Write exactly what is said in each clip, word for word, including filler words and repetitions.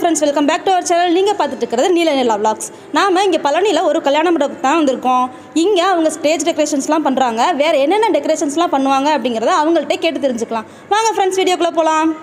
Friends, welcome back to our channel. நீங்கள் பார்த்துட்டு இருக்கிறது நீலநிலா vlogs. நாம் இங்கே பழனியில் ஒரு கல்யாண மண்டபத்துக்கு தான் வந்திருக்கோம். இங்கே அவங்க ஸ்டேஜ் டெக்கரேஷன்ஸ்லாம் பண்ணுறாங்க. வேறு என்னென்ன டெக்கரேஷன்ஸ்லாம் பண்ணுவாங்க அப்படிங்கிறத அவங்கள்ட்ட கேட்டு தெரிஞ்சுக்கலாம். வாங்க ஃப்ரெண்ட்ஸ், வீடியோக்குள்ளே போகலாம்.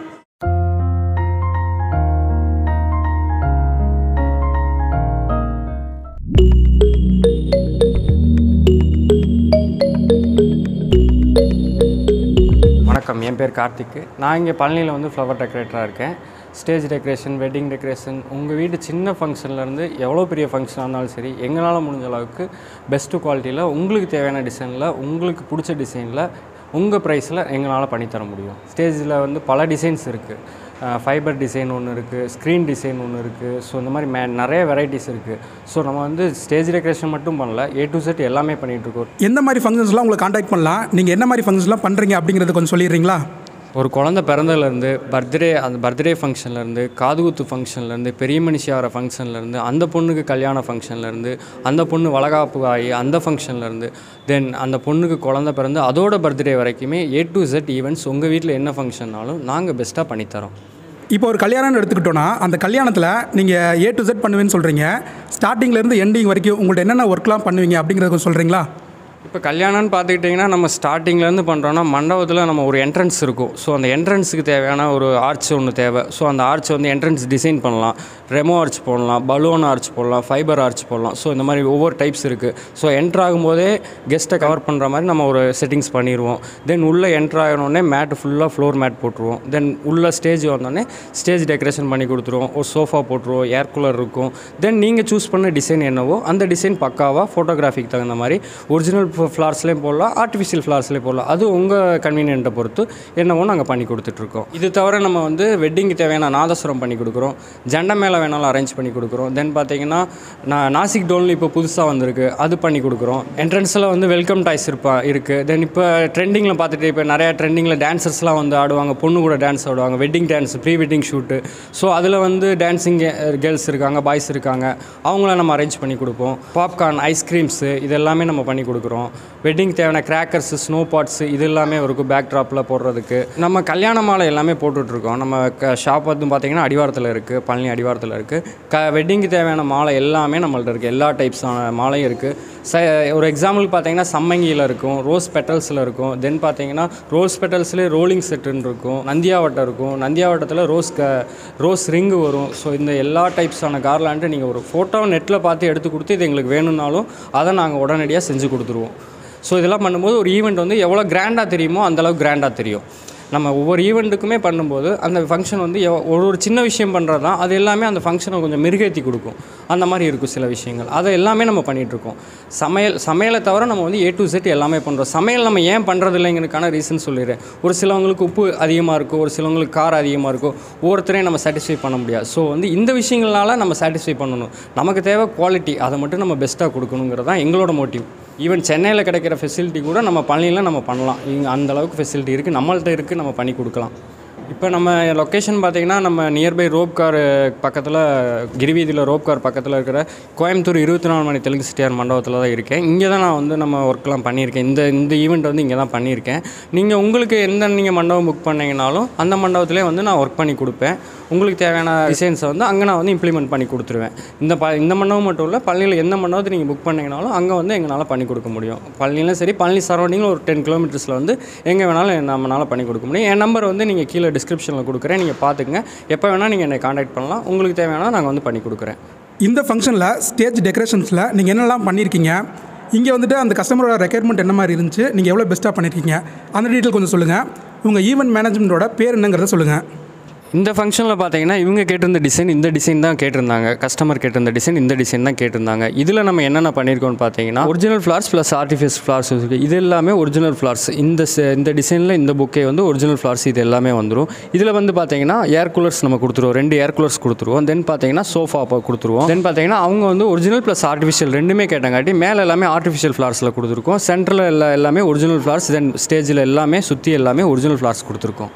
வணக்கம், என் பேர் கார்த்திக். நான் இங்கே பழனியில் வந்து ஃப்ளவர் டெக்கரேட்டராக இருக்கேன். ஸ்டேஜ் டெக்கரேஷன், வெட்டிங் டெக்கரேஷன், உங்கள் வீட்டு சின்ன ஃபங்க்ஷன்லேருந்து எவ்வளோ பெரிய ஃபங்க்ஷனாக இருந்தாலும் சரி, எங்களால் முடிஞ்ச அளவுக்கு பெஸ்ட்டு குவாலிட்டியில் உங்களுக்கு தேவையான டிசைனில், உங்களுக்கு பிடிச்ச டிசைனில், உங்கள் ப்ரைஸில் எங்களால் பண்ணித்தர முடியும். ஸ்டேஜில் வந்து பல டிசைன்ஸ் இருக்குது. ஃபைபர் டிசைன் ஒன்று இருக்குது, ஸ்க்ரீன் டிசைன் ஒன்று இருக்குது. ஸோ இந்த மாதிரி மே நிறைய வெரைட்டிஸ் இருக்குது. ஸோ நம்ம வந்து ஸ்டேஜ் டெக்கரேஷன் மட்டும் பண்ணல, ஏ டு செட் எல்லாமே பண்ணிகிட்ருக்கோம். எந்த மாதிரி ஃபங்க்ஷன்ஸ்லாம் உங்களை காண்டாக்ட் பண்ணலாம், நீங்கள் என்ன மாதிரி ஃபங்க்ஷன்ஸ்லாம் பண்ணுறீங்க அப்படிங்கிறத கொஞ்சம் சொல்லிடுறீங்களா? ஒரு குழந்தை பிறந்ததுலேருந்து, பர்த்டே அந்த பர்த்டே ஃபங்க்ஷன்லேருந்து, காதுகுத்து ஃபங்க்ஷன்லேருந்து, பெரிய மனுஷி ஆகிற ஃபங்க்ஷன்லேருந்து, அந்த பொண்ணுக்கு கல்யாண ஃபங்க்ஷன்லேருந்து, அந்த பொண்ணு வளகாப்பு ஆகி அந்த ஃபங்க்ஷன்லேருந்து, தென் அந்த பொண்ணுக்கு குழந்தை பிறந்து அதோட பர்த்டே வரைக்குமே ஏ டு செட் ஈவெண்ட்ஸ் உங்கள் வீட்டில் என்ன ஃபங்க்ஷன்னாலும் நாங்கள் பெஸ்ட்டாக பண்ணித்தரோம். இப்போ ஒரு கல்யாணம்னு எடுத்துக்கிட்டோன்னா, அந்த கல்யாணத்தில் நீங்கள் ஏ டு செட் பண்ணுவேன்னு சொல்கிறீங்க. ஸ்டார்டிங்லேருந்து எண்டிங் வரைக்கும் உங்கள்கிட்ட என்னென்ன ஒர்க்லாம் பண்ணுவீங்க அப்படிங்கிறத கொஞ்சம் சொல்கிறீங்களா? இப்போ கல்யாணம்னு பார்த்துக்கிட்டிங்கன்னா, நம்ம ஸ்டார்டிங்லேருந்து பண்ணுறோன்னா, மண்டபத்தில் நம்ம ஒரு என்ட்ரன்ஸ் இருக்கும். ஸோ அந்த என்ட்ரன்ஸுக்கு தேவையான ஒரு ஆர்ச் ஒன்று தேவை. ஸோ அந்த ஆர்ச் வந்து என்ட்ரன்ஸ் டிசைன் பண்ணலாம். ரெமோ ஆர்ச் போடலாம், பலூன் ஆர்ச் போடலாம், ஃபைபர் ஆர்ச் போடலாம். ஸோ இந்த மாதிரி ஒவ்வொரு டைப்ஸ் இருக்குது. ஸோ என்ட்ரு ஆகும்போதே கெஸ்ட்டை கவர் பண்ணுற மாதிரி நம்ம ஒரு செட்டிங்ஸ் பண்ணிடுவோம். தென் உள்ளே என்ட்ரு ஆகணுன்னே மேட்டு ஃபுல்லாக ஃப்ளோர் மேட் போட்டுருவோம். தென் உள்ளே ஸ்டேஜ் வந்தோடனே ஸ்டேஜ் டெக்கரேஷன் பண்ணி கொடுத்துருவோம். ஒரு சோஃபா போட்டுருவோம், ஏர் கூலர் இருக்கும். தென் நீங்கள் சூஸ் பண்ண டிசைன் என்னவோ அந்த டிசைன் பக்காவாக ஃபோட்டோகிராஃபிக்கு தகுந்த மாதிரி ஒரிஜினல் ஃப்ளார்ஸ்லேயும் போடலாம், ஆர்டிஃபிஷியல் ஃப்ளார்ஸ்லேயும் போடலாம். அது உங்கள் கன்வீனியன்ட்டை பொறுத்து என்னவோ நாங்கள் பண்ணி கொடுத்துட்ருக்கோம். இது தவிர நம்ம வந்து வெட்டிங்க்கு தேவையான நாதஸ்வரம் பண்ணி கொடுக்குறோம், ஜண்டை மேலே வேணாலும் அரேஞ்ச் பண்ணி கொடுக்குறோம். தென் பார்த்தீங்கன்னா நான் நாசிக் டோல்னு இப்போ புதுசாக வந்திருக்கு, அது பண்ணி கொடுக்குறோம். என்ட்ரன்ஸில் வந்து வெல்கம் டாய்ஸ் இருப்பா இருக்குது. தென் இப்போ ட்ரெண்டிங்கில் பார்த்துட்டு இப்போ நிறையா ட்ரெண்டிங்கில் டான்சர்ஸ்லாம் வந்து ஆடுவாங்க, பொண்ணு கூட டான்ஸ் ஆடுவாங்க, wedding dance, pre wedding shoot. So அதில் வந்து டான்ஸிங் கேர்ள்ஸ் இருக்காங்க, பாய்ஸ் இருக்காங்க, அவங்கள நம்ம அரேஞ்ச் பண்ணி கொடுப்போம். பாப்கார்ன், ஐஸ்கிரீம்ஸு இது எல்லாமே நம்ம பண்ணி கொடுக்குறோம். வெட்டிங் தேவையான கிராக்கர்ஸு, ஸ்னோ பாட்ஸு இது எல்லாமே இருக்கும் பேக் ட்ராப்பில் போடுறதுக்கு. நம்ம கல்யாண மாலை எல்லாமே போட்டுட்ருக்கோம். நம்ம க ஷாப் வந்து பார்த்திங்கன்னா அடிவாரத்தில் இருக்குது, பழனி அடிவாரத்தில் இருக்குது. க வெட்டிங்க்கு தேவையான மாலை எல்லாமே நம்மள்ட்ட இருக்குது. எல்லா டைப்ஸான மாலையும் இருக்குது. ச ஒரு எக்ஸாம்பிள் பார்த்திங்கன்னா சம்மங்கியில் இருக்கும், ரோஸ் பெட்டல்ஸில் இருக்கும். தென் பார்த்திங்கன்னா ரோஸ் பெட்டல்ஸ்லேயே ரோலிங் செட்டுன்னு இருக்கும், நந்தியாவட்டம் இருக்கும், நந்தியாவட்டத்தில் ரோஸ் க ரோஸ் ரிங்கு வரும். ஸோ இந்த எல்லா டைப்ஸான கார்லாண்டு நீங்கள் ஒரு ஃபோட்டோ நெட்டில் பார்த்து எடுத்து கொடுத்து இது எங்களுக்கு வேணும்னாலும் அதை நாங்கள் உடனடியாக செஞ்சு கொடுத்துருவோம். ஸோ இதெல்லாம் பண்ணும்போது ஒரு ஈவெண்ட் வந்து எவ்வளோ கிராண்டாக தெரியுமோ அந்தளவுக்கு கிராண்டாக தெரியும். நம்ம ஒவ்வொரு ஈவெண்ட்டுக்குமே பண்ணும்போது அந்த ஃபங்க்ஷன் வந்து ஒரு ஒரு சின்ன விஷயம் பண்ணுறது தான் அது எல்லாமே அந்த ஃபங்க்ஷனை கொஞ்சம் மெருகேற்றி கொடுக்கும். அந்த மாதிரி இருக்கும் சில விஷயங்கள். அதை எல்லாமே நம்ம பண்ணிகிட்ருக்கோம். சமையல் சமையலை தவிர நம்ம வந்து ஏ டு செட் எல்லாமே பண்ணுறோம். சமையல் நம்ம ஏன் பண்ணுறது இல்லைங்கிறதுக்கான ரீசன் சொல்லிடுறேன். ஒரு சிலவங்களுக்கு உப்பு அதிகமாக இருக்கும், ஒரு சிலவங்களுக்கு காரம் அதிகமாக இருக்கும். ஒவ்வொருத்தரையும் நம்ம சாட்டிஸ்ஃபை பண்ண முடியாது. ஸோ வந்து இந்த விஷயங்களால் நம்ம சாட்டிஸ்ஃபை பண்ணணும். நமக்கு தேவை குவாலிட்டி, அதை மட்டும் நம்ம பெஸ்ட்டாக கொடுக்கணுங்கிறது தான் எங்களோட மோட்டிவ். ஈவன் சென்னையில் கிடைக்கிற ஃபெசிலிட்டி கூட நம்ம பழனியில் நம்ம பண்ணலாம். இங்கே அந்தளவுக்கு ஃபெசிலிட்டி இருக்குது, நம்மள்ட்ட இருக்குது, நம்ம பண்ணி கொடுக்கலாம். இப்போ நம்ம லொக்கேஷன் பார்த்திங்கன்னா நம்ம நியர்பை ரோப் கார் பக்கத்தில், கிரிவீதியில் ரோப் கார் பக்கத்தில் இருக்கிற கோயம்புத்தூர் இருபத்தி நாலு மணி தெலுங்கு சிட்டியார் மண்டபத்தில் தான் இருக்கேன். இங்கே தான் நான் வந்து நம்ம ஒர்க்லாம் பண்ணியிருக்கேன். இந்த இந்த ஈவெண்ட் வந்து இங்கே தான் பண்ணியிருக்கேன். நீங்கள் உங்களுக்கு எந்த நீங்கள் மண்டபம் புக் பண்ணிங்கனாலும் அந்த மண்டபத்திலே வந்து நான் ஒர்க் பண்ணி கொடுப்பேன். உங்களுக்கு தேவையான டிசைன்ஸை வந்து அங்கே நான் வந்து இம்ப்ளிமெண்ட் பண்ணி கொடுத்துருவேன். இந்த ப இந்த மண்டபம் மட்டும் இல்லை, பழனியில் எந்த மண்டபத்தை நீங்கள் புக் பண்ணிங்கனாலும் அங்கே வந்து எங்களால் பண்ணி கொடுக்க முடியும். பழனியிலும் சரி, பழனி சரௌண்டிங்கில் ஒரு டென் கிலோமீட்டர்ஸில் வந்து எங்கே வேணாலும் நம்மளால் பண்ணி கொடுக்க முடியும். என் நம்பர் வந்து நீங்கள் கீழே டிஸ்கிரிப்ஷனில் கொடுக்குறேன், நீங்கள் பார்த்துங்க. எப்போ வேணால் நீங்கள் என்னை காண்டாக்ட் பண்ணலாம். உங்களுக்கு தேவையான நாங்கள் வந்து பண்ணி கொடுக்குறேன். இந்த ஃபங்க்ஷனில் ஸ்டேஜ் டெக்கரேஷன்ஸில் நீங்கள் என்னெல்லாம் பண்ணியிருக்கீங்க, இங்கே வந்துட்டு அந்த கஸ்டமரோட ரெக்யர்மெண்ட் என்ன மாதிரி இருந்துச்சு, நீங்கள் எவ்வளோ பெஸ்ட்டாக பண்ணியிருக்கீங்க, அந்த டீட்டெயில் கொஞ்சம் சொல்லுங்கள். உங்கள் ஈவெண்ட் மேனேஜ்மெண்ட்டோட பேர் என்னங்கிறத சொல்லுங்கள். இந்த ஃபங்க்ஷனில் பார்த்தீங்கன்னா இவங்க கேட்டிருந்த டிசைன் இந்த டிசைன் தான் கேட்டிருந்தாங்க. கஸ்டமர் கேட்டிருந்த டிசைன் இந்த டிசைன் தான் கேட்டிருந்தாங்க. இதில் நம்ம என்னென்ன பண்ணியிருக்கோம்னு பார்த்தீங்கன்னா original flowers plus artificial flowers இருக்குது. இது எல்லாமே ஒரிஜினல் ஃப்ளார்ஸ். இந்த இந்த டிசைனில் இந்த புக்கே வந்து ஒரிஜினல் ஃப்ளார்ஸ் இது எல்லாமே வந்துடும். இதில் வந்து பார்த்தீங்கன்னா ஏர் கூலர்ஸ் நம்ம கொடுத்துருவோம், ரெண்டு ஏர் கூலர்ஸ் கொடுத்துருவோம். தென் பார்த்தீங்கன்னா சோஃபா கொடுத்துருவோம். தென் பார்த்தீங்கன்னா அவங்க வந்து ஒரிஜினல் ப்ளஸ் ஆர்டிஃபிஷியல் ரெண்டுமே கேட்டங்காட்டி மேலே எல்லாமே ஆர்டிஃபிஷியல் ஃப்ளார்ஸில் கொடுத்துருக்கோம். சென்டரில் எல்லா எல்லாமே ஒரிஜினல் ஃப்ளார்ஸ். தென் ஸ்டேஜில் எல்லாமே சுற்றி எல்லாமே ஒரிஜினல் ஃப்ளார்ஸ் கொடுத்துருக்கோம்.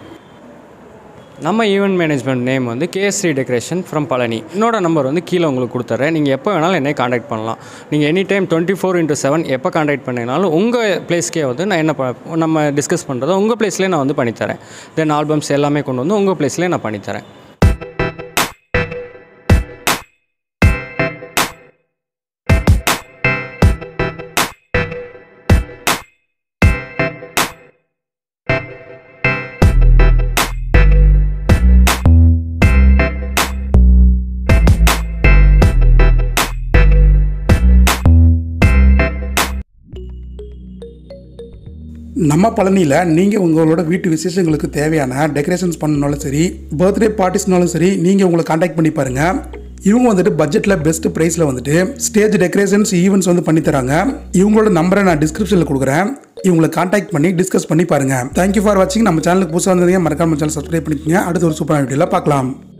நம்ம ஈவெண்ட் மேனேஜ்மெண்ட் நேம் வந்து கேஎஸ்ரி டெக்கரேஷன் ஃப்ரம் பழனி. என்னோட நம்பர் வந்து கீழே உங்களுக்கு கொடுத்துட்றேன். நீங்கள் எப்போ வேணாலும் என்னை காண்டாக்ட் பண்ணலாம். நீங்கள் any time twenty four into seven எப்போ காண்டாக்ட் பண்ணினாலும் உங்கள் பிளேஸ்க்கே வந்து நான் என்ன நம்ம டிஸ்கஸ் பண்ணுறதோ உங்கள் பிளேஸ்லேயே நான் வந்து பண்ணித்தரேன். தென் ஆல்பம்ஸ் எல்லாமே கொண்டு வந்து உங்கள் பிளேஸ்லேயே நான் பண்ணித்தரேன். நம்ம பழனியில் நீங்கள் உங்களோட வீட்டு விசேஷங்களுக்கு தேவையான டெக்கரேஷன்ஸ் பண்ணனாலும் சரி, பர்த்டே பார்ட்டிஸ்னாலும் சரி, நீங்கள் உங்களை காண்டாக்ட் பண்ணி பாருங்கள். இவங்க வந்துட்டு பட்ஜெட்டில் பெஸ்ட் ப்ரைஸில் வந்துட்டு ஸ்டேஜ் டெக்கரேஷன்ஸ் ஈவெண்ட்ஸ் வந்து பண்ணி தராங்க. இவங்களோட நம்பரை நான் டிஸ்கிரிப்ஷனில் கொடுக்குறேன். இவங்களை காண்டாக்ட் பண்ணி டிஸ்கஸ் பண்ணி பாருங்கள். தேங்க்யூ ஃபார் வாட்சிங். நம்ம சேனலுக்கு புதுசாக வந்ததுங்க மறக்காம சேனல் சப்ஸ்கிரைப் பண்ணிக்கோங்க. அடுத்த ஒரு சூப்பரான வீடியோவில் பார்க்கலாம்.